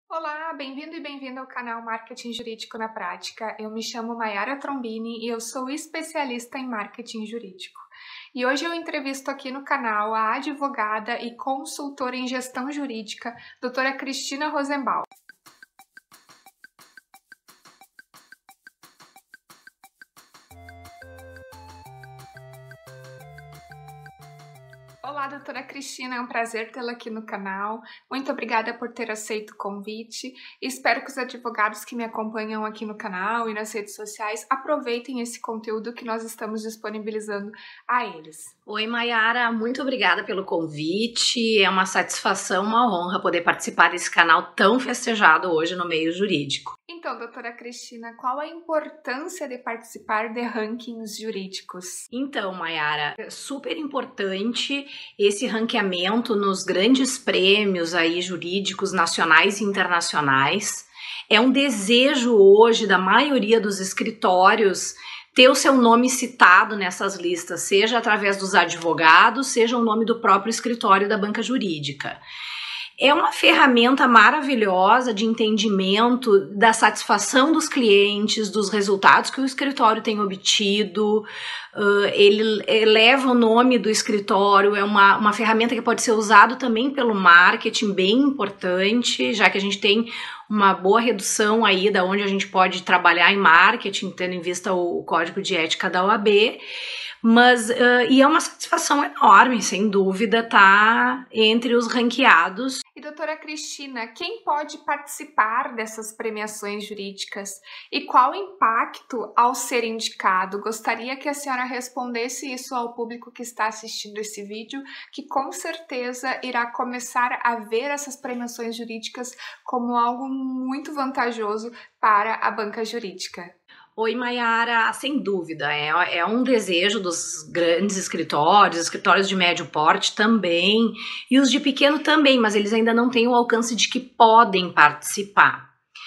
Olá, bem-vindo e bem-vinda ao canal Marketing Jurídico na Prática. Eu me chamo Mayara Trombini e eu sou especialista em marketing jurídico. E hoje eu entrevisto aqui no canal a advogada e consultora em gestão jurídica, doutora Cristina Rosenbaum. Olá, doutora Cristina, é um prazer tê-la aqui no canal. Muito obrigada por ter aceito o convite. Espero que os advogados que me acompanham aqui no canal e nas redes sociais aproveitem esse conteúdo que nós estamos disponibilizando a eles. Oi, Mayara, muito obrigada pelo convite. É uma satisfação, uma honra poder participar desse canal tão festejado hoje no meio jurídico. Então, doutora Cristina, qual a importância de participar de rankings jurídicos? Então, Mayara, é super importante esse ranqueamento nos grandes prêmios aí jurídicos nacionais e internacionais. É um desejo hoje da maioria dos escritórios ter o seu nome citado nessas listas, seja através dos advogados, seja o nome do próprio escritório da banca jurídica. É uma ferramenta maravilhosa de entendimento da satisfação dos clientes, dos resultados que o escritório tem obtido. Ele eleva o nome do escritório, é uma ferramenta que pode ser usada também pelo marketing, bem importante, já que a gente tem uma boa redução aí da onde a gente pode trabalhar em marketing, tendo em vista o código de ética da OAB. Mas, e é uma satisfação enorme, sem dúvida, estar entre os ranqueados. E doutora Cristina, quem pode participar dessas premiações jurídicas e qual o impacto ao ser indicado? Gostaria que a senhora respondesse isso ao público que está assistindo esse vídeo, que com certeza irá começar a ver essas premiações jurídicas como algo muito vantajoso para a banca jurídica. Oi, Mayara, sem dúvida, é um desejo dos grandes escritórios de médio porte também, e os de pequeno também, mas eles ainda não têm o alcance de que podem participar.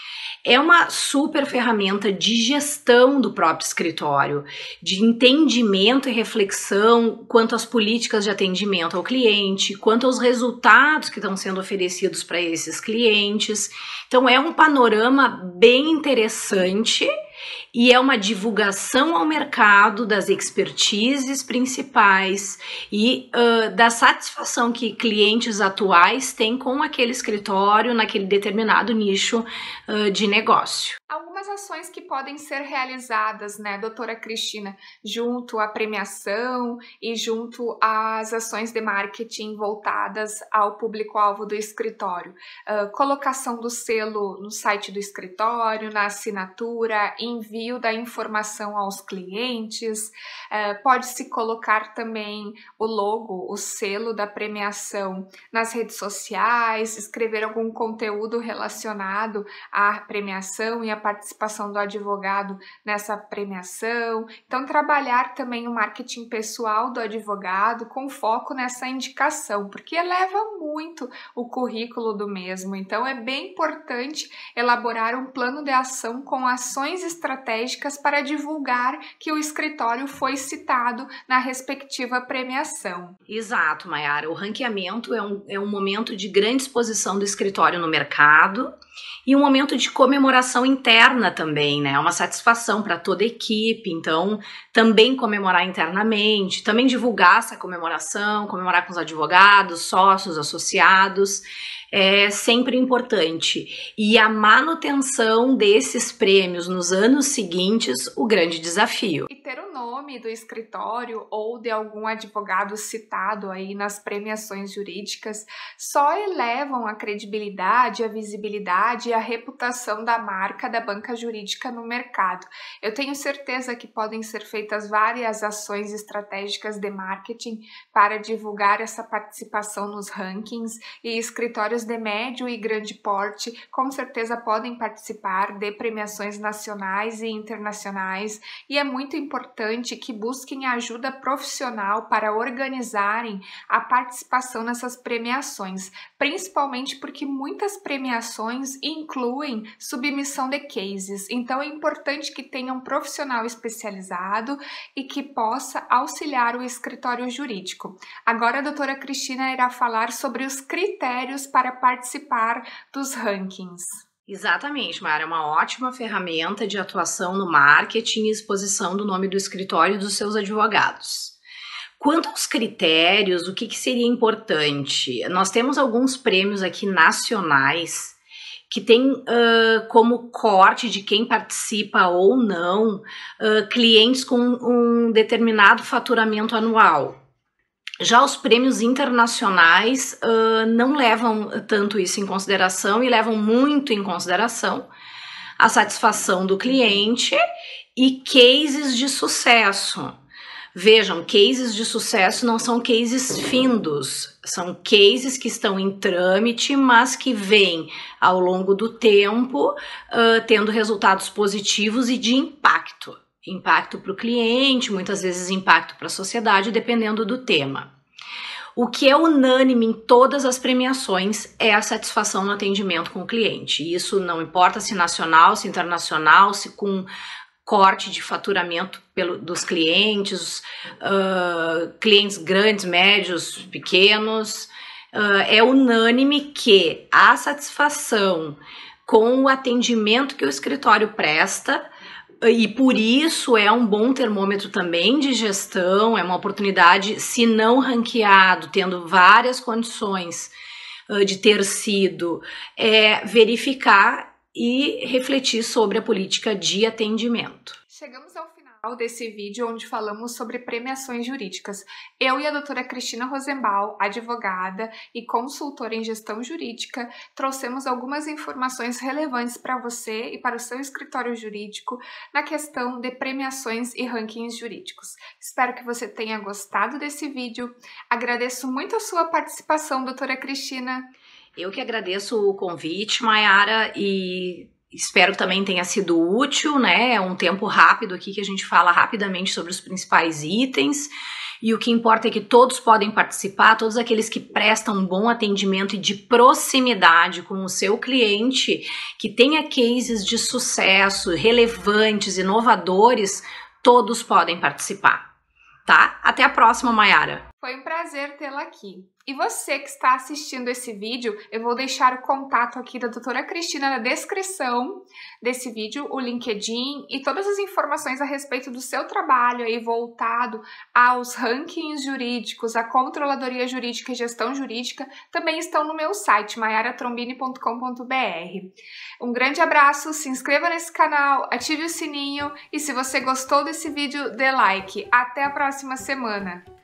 É uma super ferramenta de gestão do próprio escritório, de entendimento e reflexão quanto às políticas de atendimento ao cliente, quanto aos resultados que estão sendo oferecidos para esses clientes. Então é um panorama bem interessante e é uma divulgação ao mercado das expertises principais e da satisfação que clientes atuais têm com aquele escritório naquele determinado nicho de negócio. Algumas ações que podem ser realizadas, né, doutora Cristina, junto à premiação e junto às ações de marketing voltadas ao público-alvo do escritório. Colocação do selo no site do escritório, na assinatura, envio da informação aos clientes, pode-se colocar também o logo, o selo da premiação nas redes sociais, escrever algum conteúdo relacionado à premiação e à participação do advogado nessa premiação. Então, trabalhar também o marketing pessoal do advogado com foco nessa indicação, porque eleva muito o currículo do mesmo. Então, é bem importante elaborar um plano de ação com ações estratégicas para divulgar que o escritório foi citado na respectiva premiação. Exato, Mayara. O ranqueamento é um momento de grande exposição do escritório no mercado e um momento de comemoração interna também, né? É uma satisfação para toda a equipe, então também comemorar internamente, também divulgar essa comemoração, comemorar com os advogados, sócios, associados, é sempre importante. E a manutenção desses prêmios nos anos seguintes, o grande desafio. E ter o nome do escritório ou de algum advogado citado aí nas premiações jurídicas só elevam a credibilidade, a visibilidade e a reputação da marca da banca jurídica no mercado. Eu tenho certeza que podem ser feitas várias ações estratégicas de marketing para divulgar essa participação nos rankings, e escritórios de médio e grande porte com certeza podem participar de premiações nacionais e internacionais, e é muito importante importante que busquem ajuda profissional para organizarem a participação nessas premiações, principalmente porque muitas premiações incluem submissão de cases. Então é importante que tenha um profissional especializado e que possa auxiliar o escritório jurídico. Agora a doutora Cristina irá falar sobre os critérios para participar dos rankings. Exatamente, Mara, é uma ótima ferramenta de atuação no marketing e exposição do nome do escritório e dos seus advogados. Quanto aos critérios, o que seria importante? Nós temos alguns prêmios aqui nacionais que tem como corte de quem participa ou não clientes com um determinado faturamento anual. Já os prêmios internacionais não levam tanto isso em consideração e levam muito em consideração a satisfação do cliente e cases de sucesso. Vejam, cases de sucesso não são cases findos, são cases que estão em trâmite, mas que vêm ao longo do tempo tendo resultados positivos e de impacto. Impacto para o cliente, muitas vezes impacto para a sociedade, dependendo do tema. O que é unânime em todas as premiações é a satisfação no atendimento com o cliente. Isso não importa se nacional, se internacional, se com corte de faturamento dos clientes, clientes grandes, médios, pequenos. É unânime que a satisfação com o atendimento que o escritório presta, e por isso é um bom termômetro também de gestão, é uma oportunidade, se não ranqueado, tendo várias condições de ter sido, verificar e refletir sobre a política de atendimento. Chegamos ao final desse vídeo onde falamos sobre premiações jurídicas. Eu e a doutora Cristina Rosenbaum, advogada e consultora em gestão jurídica, trouxemos algumas informações relevantes para você e para o seu escritório jurídico na questão de premiações e rankings jurídicos. Espero que você tenha gostado desse vídeo. Agradeço muito a sua participação, doutora Cristina. Eu que agradeço o convite, Mayara, e espero que também tenha sido útil, né? É um tempo rápido aqui que a gente fala rapidamente sobre os principais itens. E o que importa é que todos podem participar, todos aqueles que prestam um bom atendimento e de proximidade com o seu cliente, que tenha cases de sucesso, relevantes, inovadores, todos podem participar, tá? Até a próxima, Mayara. Foi um prazer tê-la aqui. E você que está assistindo esse vídeo, eu vou deixar o contato aqui da doutora Cristina na descrição desse vídeo, o LinkedIn e todas as informações a respeito do seu trabalho aí voltado aos rankings jurídicos, a controladoria jurídica e gestão jurídica também estão no meu site, mayaratrombini.com.br. Um grande abraço, se inscreva nesse canal, ative o sininho e se você gostou desse vídeo, dê like. Até a próxima semana!